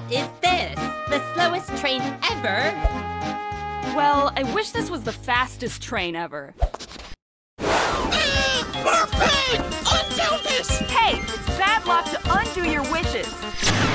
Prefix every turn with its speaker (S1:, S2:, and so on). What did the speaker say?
S1: is this? The slowest train ever?
S2: Well, I wish this was the fastest train ever.
S3: Perfect! Undo this!
S2: Hey, it's bad luck to undo your wishes.